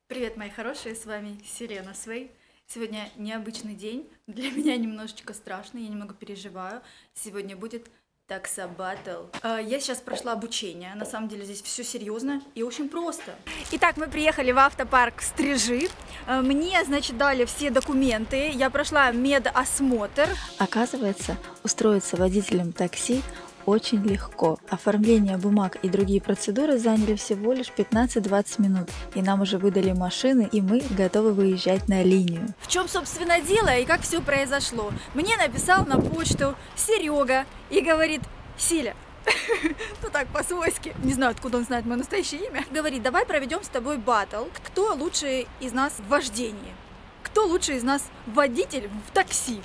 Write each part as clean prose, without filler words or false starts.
Привет, мои хорошие, с вами Селена Свей. Сегодня необычный день, для меня немножечко страшно, я немного переживаю. Сегодня будет такса баттл. Я сейчас прошла обучение, на самом деле здесь все серьезно и очень просто. Итак, мы приехали в автопарк Стрижи. Мне, значит, дали все документы, я прошла медосмотр. Оказывается, устроиться водителем такси очень легко. Оформление бумаг и другие процедуры заняли всего лишь 15-20 минут. И нам уже выдали машины, и мы готовы выезжать на линию. В чем, собственно, дело и как все произошло? Мне написал на почту Серега и говорит: Силя, ну так по-свойски, не знаю, откуда он знает мое настоящее имя, говорит: давай проведем с тобой баттл. Кто лучше из нас в вождении? Кто лучше из нас водитель в такси?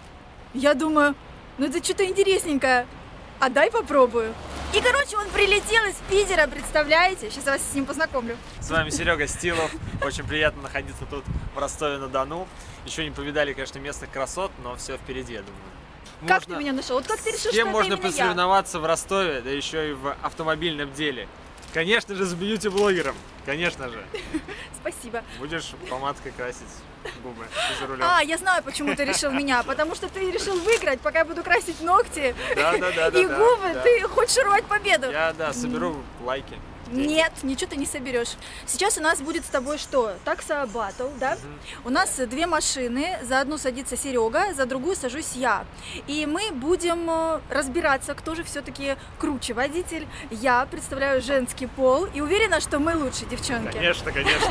Я думаю, ну это что-то интересненькое. А дай попробую. И, короче, он прилетел из Питера, представляете? Сейчас я вас с ним познакомлю. С вами Серега Стилов. Очень приятно находиться тут, в Ростове-на-Дону. Еще не повидали, конечно, местных красот, но все впереди, я думаю. Как ты меня нашел? Вот как ты решил, с кем что можно это именно посоревноваться в Ростове, да еще и в автомобильном деле? Конечно же, с бьюти-блогером. Конечно же. Спасибо. Будешь помадкой красить губы за рулем. Я знаю, почему ты решил меня. Потому что ты решил выиграть, пока я буду красить ногти Да. и губы. Ты хочешь урвать победу. Я, соберу лайки. Нет, ничего ты не соберешь. Сейчас у нас будет с тобой что? Такса баттл, да? У нас две машины. За одну садится Серега, за другую сажусь я. И мы будем разбираться, кто же все-таки круче водитель. Я представляю женский пол и уверена, что мы лучше, девчонки. Конечно.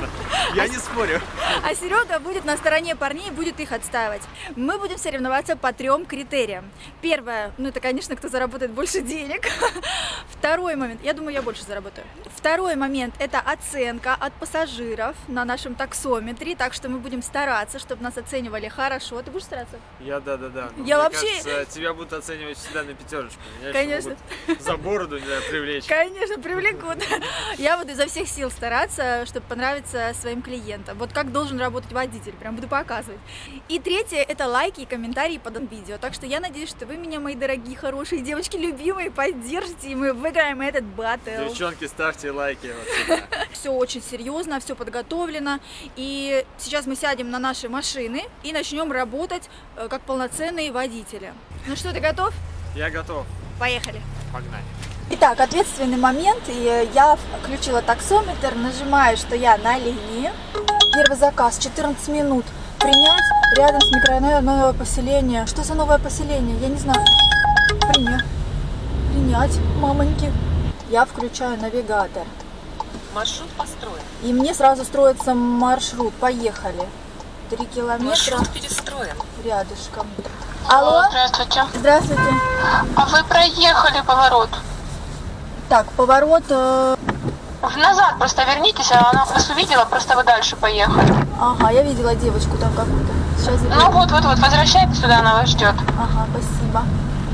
Я не спорю. А Серега будет на стороне парней и будет их отстаивать. Мы будем соревноваться по 3 критериям. Первое, это, конечно, кто заработает больше денег. Второй момент, я думаю, я больше заработаю. Второй момент – это оценка от пассажиров на нашем таксометре, так что мы будем стараться, чтобы нас оценивали хорошо. Ты будешь стараться? Да. Я вообще... Кажется, тебя будут оценивать всегда на 5. Меня Конечно. Могут за бороду, не знаю, привлечь. Конечно, привлекут. Я буду изо всех сил стараться, чтобы понравиться своим клиентам. Вот как должен работать водитель, прям буду показывать. И третье – это лайки и комментарии под видео. Так что я надеюсь, что вы меня, мои дорогие, хорошие девочки, любимые, поддержите, и мы выиграем этот баттл. Девчонки, ставьте лайки. Вот все очень серьезно, все подготовлено. И сейчас мы сядем на наши машины и начнем работать как полноценные водители. Ну что, ты готов? Я готов. Поехали. Погнали. Итак, ответственный момент. И я включила таксометр, нажимаю, что я на линии. Первый заказ, 14 минут. Принять рядом с микрорайоном новое поселение. Что за новое поселение? Я не знаю. Принять, мамоньки. Я включаю навигатор. Маршрут построен. И мне сразу строится маршрут. Поехали. 3 километра. Маршрут перестроен. Рядышком. Алло? Здравствуйте. Здравствуйте. А вы проехали поворот? Так, поворот... Назад просто вернитесь, она вас увидела, просто вы дальше поехали. Ага, я видела девочку там какую-то. Сейчас я Ну вот, возвращайтесь туда, она вас ждет. Ага, спасибо.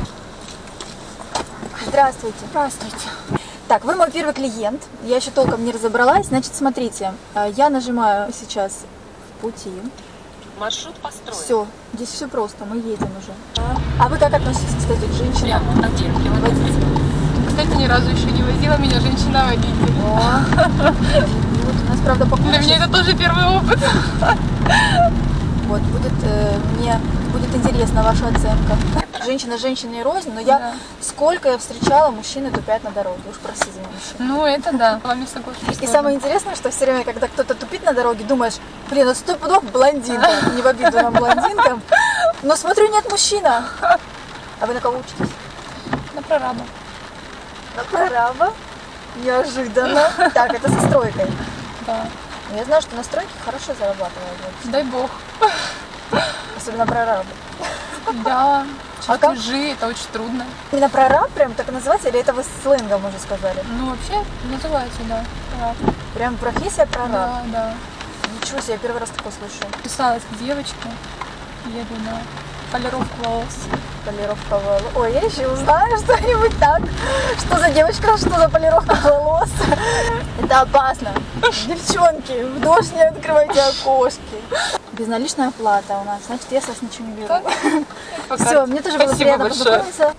Здравствуйте. Здравствуйте. Так, вы мой первый клиент. Я еще толком не разобралась. Значит, смотрите, я нажимаю сейчас в пути. Маршрут построен. Все, здесь все просто, мы едем уже. А вы как относитесь, кстати, к женщинам? Прямо 1 километр. Кстати, ни разу еще не возила меня женщина-водитель. Вот, у нас, правда, Для меня это тоже первый опыт. Вот, мне будет интересна ваша оценка. Женщина женщине рознь, но сколько я встречала, мужчины тупят на дороге, уж простите за мужчин. Ну, это да, с вами соглашусь. И самое интересное, что все время, когда кто-то тупит на дороге, думаешь, блин, 100 пудов блондинка, не в обиду нам блондинкам, но смотрю, нет мужчина. А вы на кого учитесь? На прораба. На прораба? Неожиданно. Так, это со стройкой. Да. Я знаю, что на стройке хорошо зарабатывают. Дай бог. Особенно прорабы. Да. А как? Чертежи, это очень трудно. Именно прораб прям так называется, или это вы сленгом уже сказали? Ну, вообще, называется, да. Прораб. Прям профессия прораб? Да. Ничего себе, я первый раз такое слышу. Писалась к девочке, еду на полировку волос. Полировка волос. Ой, я еще узнаю что-нибудь так. Что за девочка, что за полировка волос? Это опасно. Девчонки, в дождь не открывайте окошки. Безналичная оплата у нас, значит, я с вас ничего не беру. Все, мне тоже было приятно познакомиться.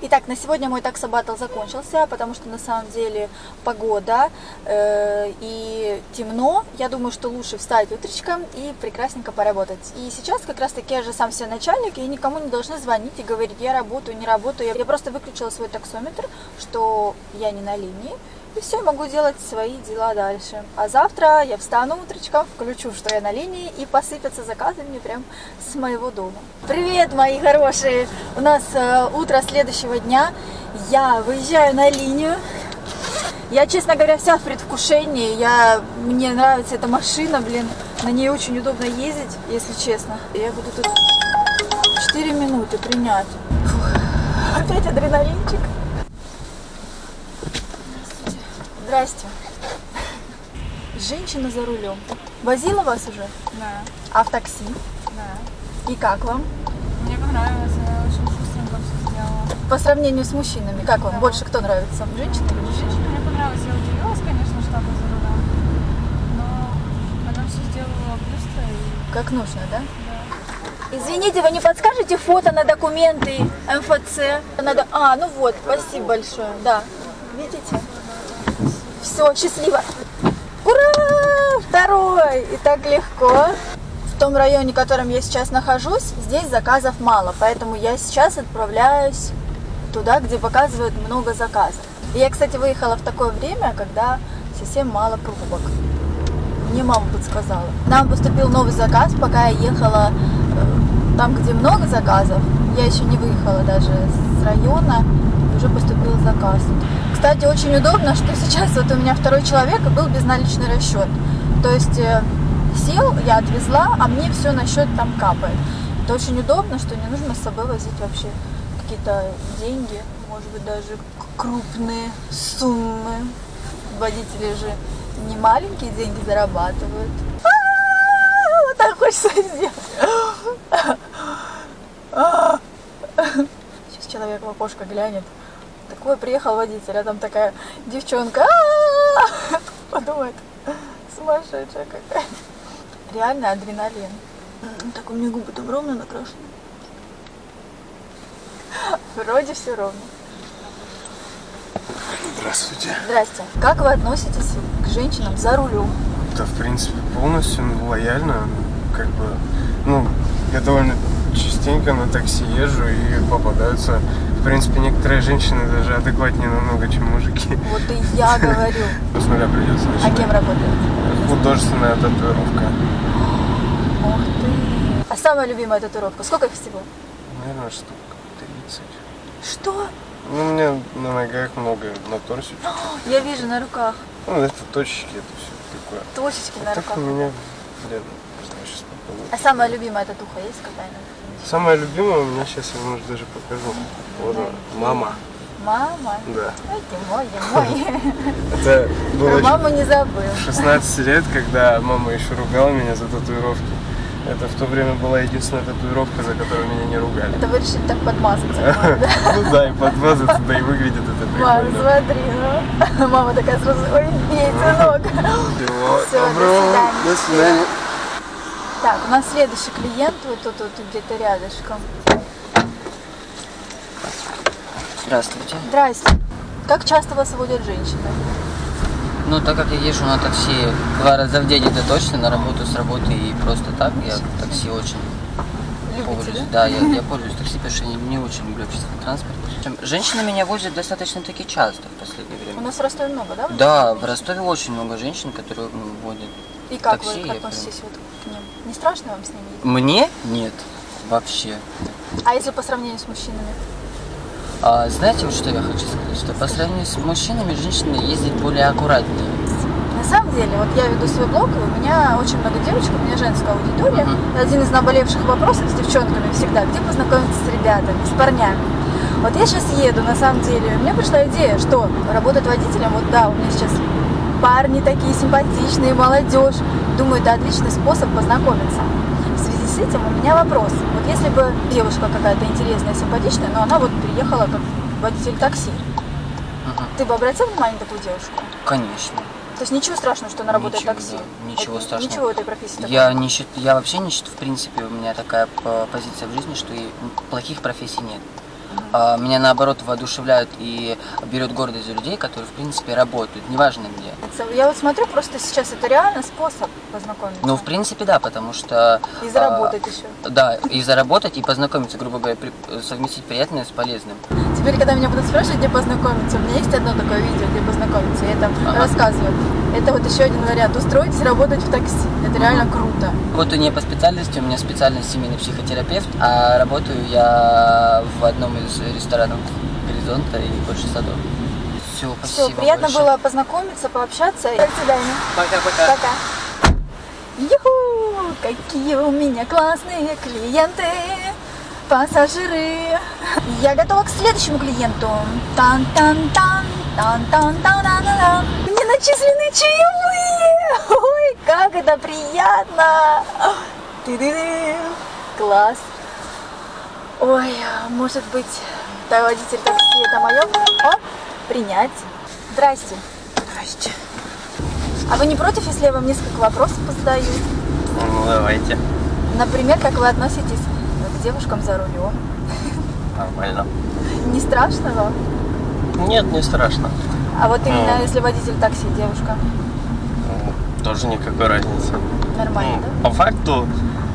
Итак, на сегодня мой таксобаттл закончился, потому что на самом деле погода и темно. Я думаю, что лучше встать утречком и прекрасненько поработать. И сейчас как раз таки я же сам себе начальник, и никому не должны звонить и говорить, я работаю, не работаю. Я просто выключила свой таксометр, что я не на линии. И все, могу делать свои дела дальше. А завтра я встану утречком, включу, что я на линии, и посыпятся заказы мне прям с моего дома. Привет, мои хорошие! У нас утро следующего дня. Я выезжаю на линию. Я, честно говоря, вся в предвкушении. Мне нравится эта машина, блин. На ней очень удобно ездить, если честно. Я буду тут 4 минуты принять. Фух. Опять адреналинчик. Здрасте. Женщина за рулем. Возила вас уже? Да, А в такси? да. И как вам? Мне понравилось, я очень быстренько все сделала. По сравнению с мужчинами, как вам? Больше кто нравится? Женщина или мужчина? Женщина мне понравилась, я удивилась, конечно, что она за рулем. Но она все сделала быстро и... Как нужно, да? Да. Извините, вы не подскажете фото на документы МФЦ? Надо... ну вот, спасибо большое. Да. Видите? Все, счастливо. Ура! Второй! И так легко. В том районе, в котором я сейчас нахожусь, здесь заказов мало, поэтому я сейчас отправляюсь туда, где показывают много заказов. И я, кстати, выехала в такое время, когда совсем мало пробок. Мне мама подсказала. Нам поступил новый заказ, пока я ехала там, где много заказов. Я еще не выехала даже с района, уже поступил заказ. Кстати, очень удобно, что сейчас вот у меня второй человек и был безналичный расчет. То есть сел, я отвезла, а мне все на счет там капает. Это очень удобно, что не нужно с собой возить вообще какие-то деньги, может быть, даже крупные суммы. Водители же не маленькие деньги зарабатывают. Вот так хочется сделать. Сейчас человек в окошко глянет. Такой приехал водитель, а там такая девчонка. Подумает, сумасшедшая какая. Реально адреналин. Так у меня губы там ровно накрашены. Вроде все ровно. Здравствуйте. Здрасте. Как вы относитесь к женщинам за рулем? Да, в принципе, полностью лояльно. Как бы, я довольно частенько на такси езжу и попадаются, в принципе, некоторые женщины даже адекватнее намного, чем мужики. Вот и я говорю. С нуля придется А начинать. кем работаете? Художественная татуировка. Ух ты. А самая любимая татуировка? Сколько их всего? Наверное, штук 30. Что? У меня на ногах много, на торсе чуть-чуть. Я вижу на руках. Это точечки, это все такое. Точечки на А так руках. у меня, сейчас попробую. А самая любимая татуха есть какая-нибудь? Самая любимая у меня, сейчас я, может, даже покажу. Вот она, мама. Мама? Да. Ой, ты мой. Это было Про еще маму не забыл. в 16 лет, когда мама еще ругала меня за татуировки. Это в то время была единственная татуировка, за которую меня не ругали. Это вы решили так подмазаться, да? Ну да, и подмазаться, да и выглядит это Мам, прикольно. смотри, ну. Мама такая сразу, ой, бей, сынок. Всего Всё, доброго, до свидания. Так, у нас следующий клиент вот тут где-то рядышком. Здравствуйте. Здрасте. Как часто вас водят женщины? Ну, так как я езжу на такси 2 раза в день, это точно, на работу, с работы и просто так, я такси очень Любите, пользуюсь. да? Да, я пользуюсь такси, потому что я не очень люблю общественный транспорт. Женщины меня возят достаточно-таки часто в последнее У время. нас в Ростове много, да? Да, в Ростове очень много женщин, которые водят И как такси. вы я относитесь вот к ним? Не страшно вам с ними? Мне? Нет, вообще. А если по сравнению с мужчинами? Знаете, вот что я хочу сказать? Что по сравнению с мужчинами, женщины ездят более аккуратнее. На самом деле, вот я веду свой блог, и у меня очень много девочек, у меня женская аудитория. Один из наболевших вопросов с девчонками всегда, где познакомиться с ребятами, с парнями. Вот я сейчас еду, на самом деле, мне пришла идея, что работать водителем, вот да, у меня сейчас парни такие симпатичные, молодежь. Думаю, это отличный способ познакомиться. В связи с этим у меня вопрос. Вот если бы девушка какая-то интересная, симпатичная, но она вот приехала как водитель такси, ты бы обратил внимание на такую девушку? Конечно. То есть ничего страшного, что она работает Ничего, такси? да, ничего Вот, страшного. Ничего в этой профессии такого? Я вообще не считаю, в принципе, у меня такая позиция в жизни, что и плохих профессий нет. Меня наоборот воодушевляют и берет гордость за людей, которые в принципе работают, неважно где. Я вот смотрю, просто сейчас это реально способ познакомиться. Ну, в принципе, да, потому что... И заработать еще. Да, и заработать, и познакомиться, грубо говоря, совместить приятное с полезным. Теперь, когда меня будут спрашивать, где познакомиться, у меня есть одно такое видео, где познакомиться, я там рассказываю. Это вот еще один вариант. Устроитесь работать в такси. Это реально круто. Работаю не по специальности, у меня специальность семейный психотерапевт, а работаю я в одном из ресторанов Горизонта и Большой Садов. Все, спасибо. Все, приятно большое. было познакомиться, пообщаться. До свидания. Пока-пока. Пока. Юху! Какие у меня классные клиенты, пассажиры. Я готова к следующему клиенту. Тан-тан-тан, тан-тан-тан-тан-тан. Мне начислены чаевые. Ой, как это приятно. Ты-ды-ды. Класс. Ой, может быть, водитель такси это мое? О, принять. Здрасте. Здрасте. А вы не против, если я вам несколько вопросов позадаю? Ну, давайте. Например, как вы относитесь к девушкам за рулем? Нормально. Не страшно вам? Нет, не страшно. А вот именно если водитель такси, девушка? Тоже никакой разницы. Нормально, да? По факту,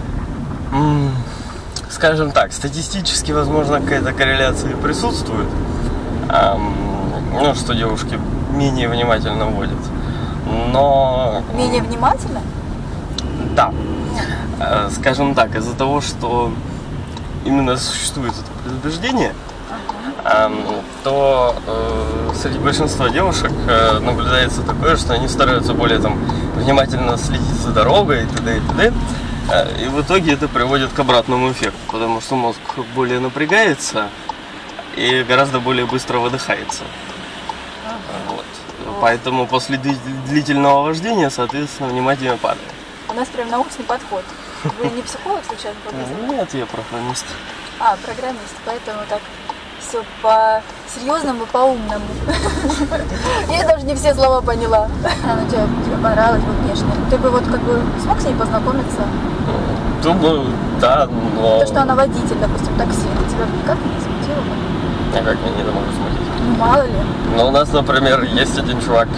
скажем так, статистически, возможно, какая-то корреляция присутствует. Ну, что девушки менее внимательно водят. Но... Менее внимательно? Да. Скажем так, из-за того, что именно существует это предубеждение, то среди большинства девушек наблюдается такое, что они стараются более внимательно следить за дорогой и т.д. и т.д. И в итоге это приводит к обратному эффекту, потому что мозг более напрягается и гораздо более быстро выдыхается. Вот. Поэтому после длительного вождения, соответственно, внимание падает. У нас прям научный подход. Вы не психолог случайно по образованию? Нет, я программист. А, программист, поэтому так все по-серьезному, по-умному. Я даже не все слова поняла. Она тебе понравилась вот внешне. Ты бы вот как бы смог с ней познакомиться? Думаю, да, но... То, что она водитель, допустим, такси, это тебя никак не смутило бы? А как меня это может смутить? Ну, мало ли. Ну, у нас, например, есть один чувак,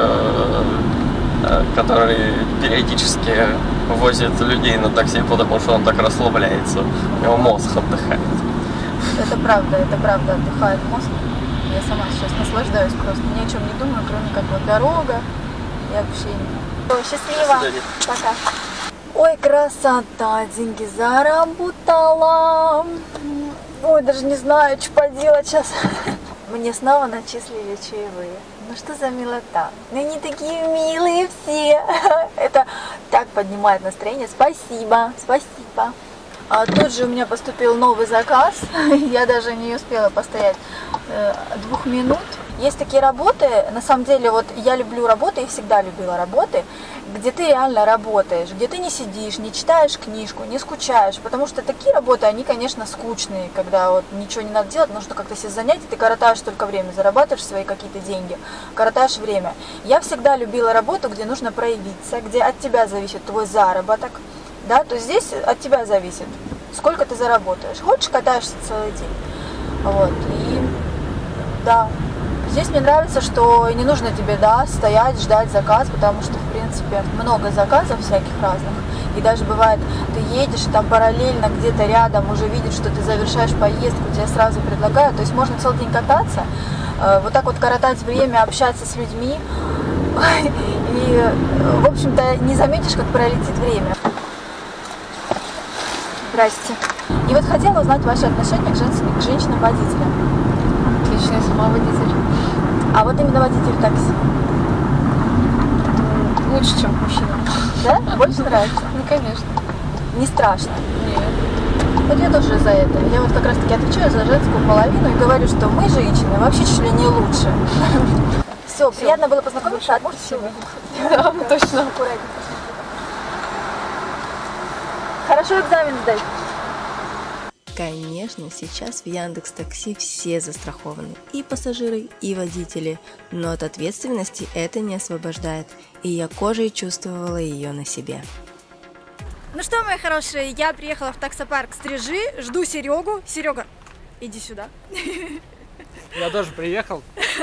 который периодически возит людей на такси, потому что он так расслабляется. У него мозг отдыхает. Это правда отдыхает мозг. Я сама сейчас наслаждаюсь просто. Ни о чем не думаю, кроме как вот дорога и общение. Счастливо. Пока. Ой, красота, деньги заработала. Ой, даже не знаю, что поделать сейчас. Мне снова начислили чаевые. Ну что за милота? Ну они такие милые все. Это так поднимает настроение. Спасибо, спасибо. А тут же у меня поступил новый заказ. Я даже не успела постоять 2 минут. Есть такие работы, на самом деле, вот я люблю работы и всегда любила работы, где ты реально работаешь, где ты не сидишь, не читаешь книжку, не скучаешь, потому что такие работы, они, конечно, скучные, когда вот ничего не надо делать, нужно как-то себе занять, и ты коротаешь только время, зарабатываешь свои какие-то деньги, коротаешь время. Я всегда любила работу, где нужно проявиться, где от тебя зависит твой заработок, да, то здесь от тебя зависит, сколько ты заработаешь. Хочешь, катаешься целый день, вот, и да. Здесь мне нравится, что не нужно тебе, да, стоять, ждать заказ, потому что, в принципе, много заказов всяких разных. И даже бывает, ты едешь, там параллельно где-то рядом уже видишь, что ты завершаешь поездку, тебе сразу предлагают. То есть можно целый день кататься, вот так вот коротать время, общаться с людьми. И, в общем-то, не заметишь, как пролетит время. Здрасте. И вот хотела узнать ваши отношения к женщинам-водителям. Отлично, я сама водитель. А вот именно водитель такси. Лучше, чем мужчина. Да? Больше нравится? Ну, конечно. Не страшно? Нет. Вот я тоже за это. Я вот как раз таки отвечаю за женскую половину и говорю, что мы, женщины, вообще чуть ли не лучше. Все, приятно было познакомиться. Спасибо. Да, точно. Хорошо экзамен сдать. Конечно, сейчас в Яндекс.Такси все застрахованы, и пассажиры, и водители, но от ответственности это не освобождает, и я кожей чувствовала ее на себе. Ну что, мои хорошие, я приехала в таксопарк Стрижи, жду Серегу. Серега, иди сюда. Я тоже приехал.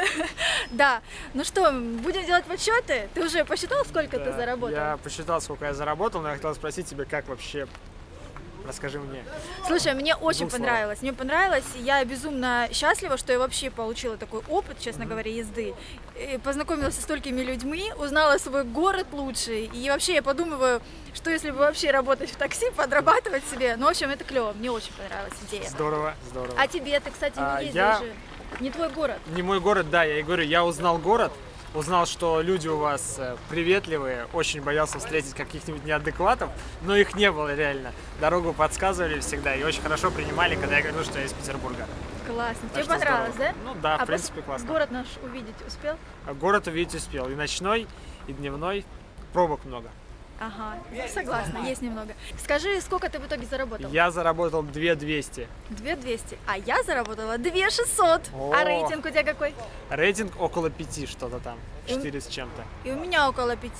Да, ну что, будем делать подсчеты? Ты уже посчитал, сколько ты заработал? Я посчитал, сколько я заработал, но я хотел спросить тебя, как вообще. Расскажи мне. Слушай, мне очень Двух понравилось. Мне понравилось, и я безумно счастлива, что я вообще получила такой опыт, честно говоря, езды. И познакомилась со столькими людьми, узнала свой город лучше. И вообще я подумываю, что если бы вообще работать в такси, подрабатывать себе. Ну, в общем, это клево. Мне очень понравилась идея. Здорово, здорово. А тебе, ты, кстати, не ездил я- же. Не твой город. Не мой город, да, я и говорю, я узнал город, узнал, что люди у вас приветливые, очень боялся встретить каких-нибудь неадекватов, но их не было реально. Дорогу подсказывали всегда и очень хорошо принимали, когда я говорил, что я из Петербурга. Классно. Так Тебе что понравилось, здорово. да? Ну да, в А принципе, классно. город наш увидеть успел? А город увидеть успел. И ночной, и дневной. Пробок много. Ага, ну, согласна, есть немного. Скажи, сколько ты в итоге заработал? Я заработал 2200. 2200, а я заработала 2600. О. А рейтинг у тебя какой? Рейтинг около 5 что-то там. 4 с чем-то. И у меня около 5.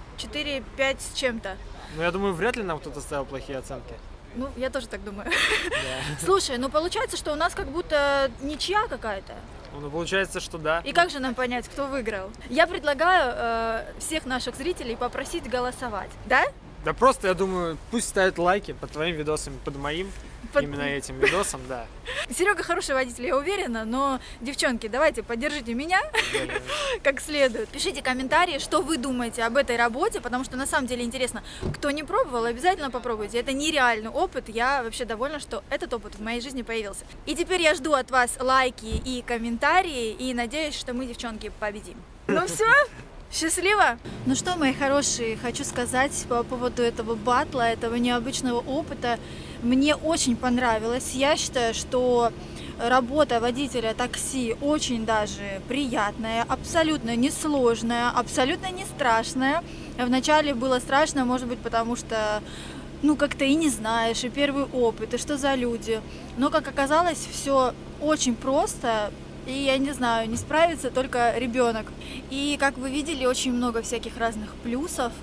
4-5 с чем-то. Но я думаю, вряд ли нам кто-то ставил плохие оценки. Ну, я тоже так думаю. Да. Слушай, ну получается, что у нас как будто ничья какая-то. Ну, получается, что да. И как же нам понять, кто выиграл? Я предлагаю всех наших зрителей попросить голосовать. Да? Да просто, я думаю, пусть ставят лайки под твоим видосом, под моим, именно этим видосом, да. Серега хороший водитель, я уверена, но, девчонки, давайте поддержите меня как следует. Пишите комментарии, что вы думаете об этой работе, потому что на самом деле интересно. Кто не пробовал, обязательно попробуйте. Это нереальный опыт, я вообще довольна, что этот опыт в моей жизни появился. И теперь я жду от вас лайки и комментарии, и надеюсь, что мы, девчонки, победим. Ну все? Счастливо? Ну что, мои хорошие, хочу сказать по поводу этого батла, этого необычного опыта. Мне очень понравилось. Я считаю, что работа водителя такси очень даже приятная, абсолютно несложная, абсолютно не страшная. Вначале было страшно, может быть, потому что как-то и не знаешь, и первый опыт, и что за люди. Но, как оказалось, все очень просто. И я не знаю, не справится только ребенок. И как вы видели, очень много всяких разных плюсов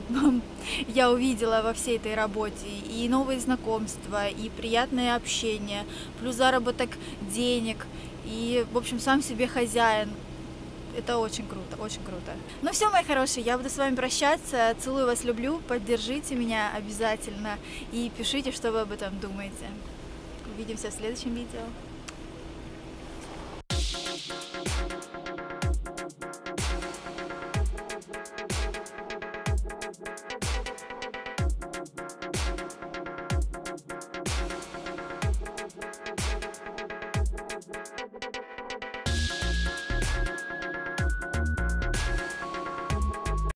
я увидела во всей этой работе. И новые знакомства, и приятное общение, плюс заработок денег, и, в общем, сам себе хозяин. Это очень круто, очень круто. Ну все, мои хорошие, я буду с вами прощаться. Целую вас, люблю. Поддержите меня обязательно. И пишите, что вы об этом думаете. Увидимся в следующем видео.